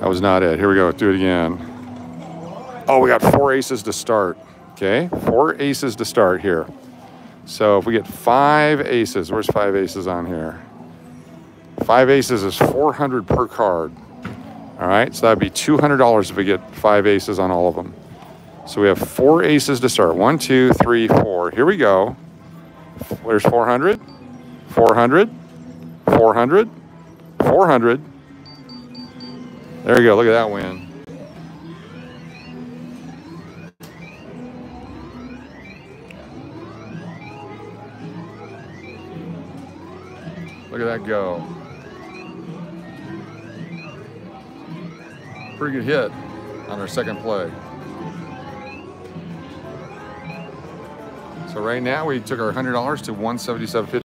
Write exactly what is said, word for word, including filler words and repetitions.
That was not it. Here we go. Let's do it again. Oh, we got four aces to start. Okay, four aces to start here. So if we get five aces, where's five aces on here? Five aces is four hundred per card. All right, so that'd be two hundred dollars if we get five aces on all of them. So we have four aces to start. One, two, three, four. Here we go. There's four hundred, four hundred, four hundred, four hundred. There you go. Look at that win. Look at that go. Pretty good hit on our second play. So right now we took our one hundred dollars to one seventy-seven fifty.